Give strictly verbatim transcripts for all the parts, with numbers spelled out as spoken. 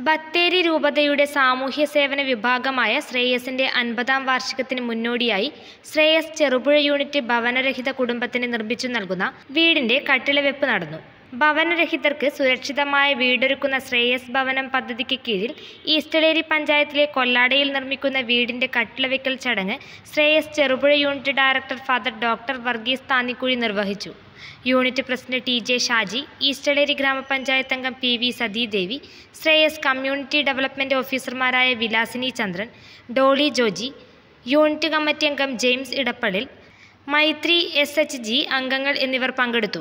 ബത്തേരി രൂപതയുടെ സാമൂഹ്യ സേവന വിഭാഗമായ ശ്രേയസിന്റെ അൻപതാം വാർഷികത്തിന് മുന്നോടിയായി ശ്രേയസ് ചെറുപുഴ യൂണിറ്റ് ഭവനരഹിത കുടുംബത്തിന് നിർമ്മിച്ചു നൽകുന്ന വീടിന്റെ കട്ടിളവെപ്പ് നടന്നു. ഭവനരഹിതർക്ക് സുരക്ഷിതമായ വീടൊരുക്കുന്ന ശ്രേയസ് ഭവനം പദ്ധതിക്ക് കീഴിൽ ഈസ്റ്റലേരി പഞ്ചായത്തിലെ കൊല്ലാടയിൽ നിർമ്മിക്കുന്ന വീടിന്റെ കട്ടിളവെക്കൽ ചടങ്ങ് Shreyas Cherupuzha unit director father doctor Varghese Thannikuzhi നിർവഹിച്ചു. Unit president T J Shaji, East Eleri ഗ്രാമപഞ്ചായത്ത് അംഗം P V Sathidevi, Shreyas community development ഓഫീസർമാരായ Vilasini Chandran, Dolly Joji, unit committee അംഗം James Edappallil, Maithri S H G അംഗങ്ങൾ എന്നിവർ പങ്കെടുത്തു.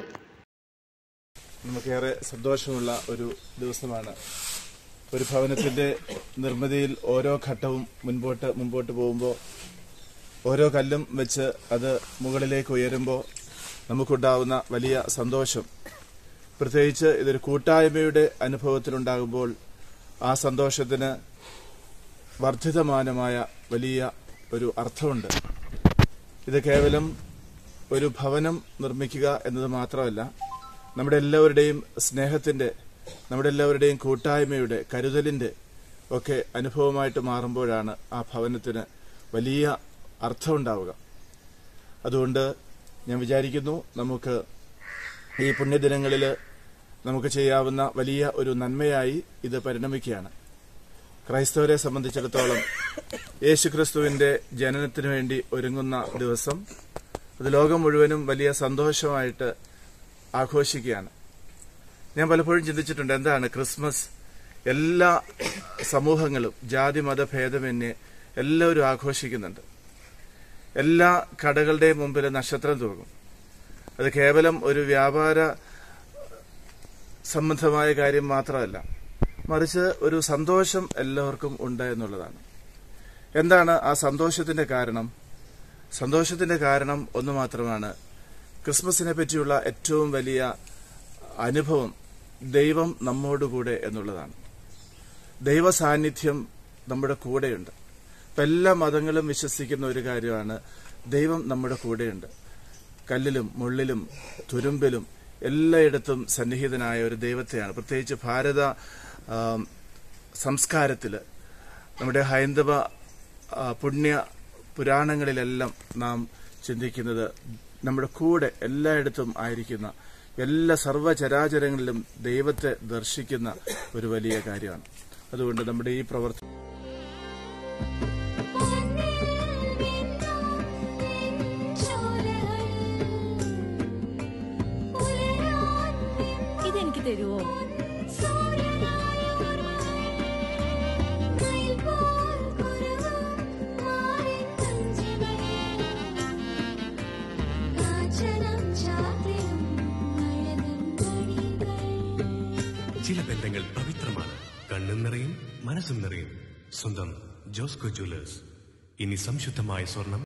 നമുക്കേറെ സന്തോഷമുള്ള ഒരു ദിവസമാണ്. ഒരു ഭവനത്തിന്റെ നിർമ്മിതിയിൽ ഓരോ ഘട്ടവും മുൻപോട്ട് മുൻപോട്ട് പോകുമ്പോൾ, ഓരോ കല്ലും വെച്ച് അത് മുകളിലേക്ക് ഉയരുമ്പോൾ നമുക്കുണ്ടാവുന്ന വലിയ സന്തോഷം, പ്രത്യേകിച്ച് ഇതൊരു കൂട്ടായ്മയുടെ അനുഭവത്തിലുണ്ടാകുമ്പോൾ ആ സന്തോഷത്തിന് വർദ്ധിതമാനമായ വലിയ ഒരു അർത്ഥമുണ്ട്. ഇത് കേവലം ഒരു ഭവനം നിർമ്മിക്കുക എന്നത് മാത്രമല്ല, നമ്മുടെ എല്ലാവരുടെയും സ്നേഹത്തിന്റെ, നമ്മുടെ എല്ലാവരുടെയും കൂട്ടായ്മയുടെ, കരുതലിന്റെ ഒക്കെ അനുഭവമായിട്ട് മാറുമ്പോഴാണ് ആ ഭവനത്തിന് വലിയ അർത്ഥമുണ്ടാവുക. അതുകൊണ്ട് ഞാൻ വിചാരിക്കുന്നു, നമുക്ക് ഈ പുണ്യദിനങ്ങളിൽ നമുക്ക് ചെയ്യാവുന്ന വലിയ ഒരു നന്മയായി ഇത് പരിണമിക്കുകയാണ്. ക്രൈസ്തവരെ സംബന്ധിച്ചിടത്തോളം യേശുക്രിസ്തുവിന്റെ ജനനത്തിനു വേണ്ടി ഒരുങ്ങുന്ന ദിവസം അത് ലോകം മുഴുവനും വലിയ സന്തോഷമായിട്ട് ആഘോഷിക്കുകയാണ്. ഞാൻ പലപ്പോഴും ചിന്തിച്ചിട്ടുണ്ട്, എന്താണ് ക്രിസ്മസ്? എല്ലാ സമൂഹങ്ങളും ജാതി മത ഭേദമന്യേ എല്ലാവരും ആഘോഷിക്കുന്നുണ്ട്. എല്ലാ കടകളുടെയും മുമ്പിൽ നക്ഷത്രം തൂകും. അത് കേവലം ഒരു വ്യാപാര സംബന്ധമായ കാര്യം മാത്രമല്ല, മറിച്ച് ഒരു സന്തോഷം എല്ലാവർക്കും ഉണ്ട് എന്നുള്ളതാണ്. എന്താണ് ആ സന്തോഷത്തിന്റെ കാരണം? സന്തോഷത്തിന്റെ കാരണം ഒന്ന് മാത്രമാണ്. ക്രിസ്മസിനെ പറ്റിയുള്ള ഏറ്റവും വലിയ അനുഭവം ദൈവം നമ്മോടുകൂടെ എന്നുള്ളതാണ്. ദൈവ സാന്നിധ്യം നമ്മുടെ കൂടെയുണ്ട്. ഇപ്പം എല്ലാ മതങ്ങളും വിശ്വസിക്കുന്ന ഒരു കാര്യമാണ്, ദൈവം നമ്മുടെ കൂടെയുണ്ട്. കല്ലിലും മുള്ളിലും തുരുമ്പിലും എല്ലായിടത്തും സന്നിഹിതനായ ഒരു ദൈവത്തെയാണ്. പ്രത്യേകിച്ച് ഭാരത സംസ്കാരത്തിൽ, നമ്മുടെ ഹൈന്ദവ പുണ്യ പുരാണങ്ങളിലെല്ലാം നാം ചിന്തിക്കുന്നത് നമ്മുടെ കൂടെ എല്ലായിടത്തും ആയിരിക്കുന്ന, എല്ലാ സർവ്വചരാചരങ്ങളിലും ദൈവത്തെ ദർശിക്കുന്ന ഒരു വലിയ കാര്യമാണ്. അതുകൊണ്ട് നമ്മുടെ ഈ പ്രവർത്തനം ഇതെനിക്ക് തരുമോ? ചില ബന്ധങ്ങൾ പവിത്രമാണ്. കണ്ണും നിറയും മനസ്സും നിറയും. സ്വന്തം ജോസ്കോ ജ്വല്ലേഴ്സ്. ഇനി സംശുദ്ധമായ സ്വർണം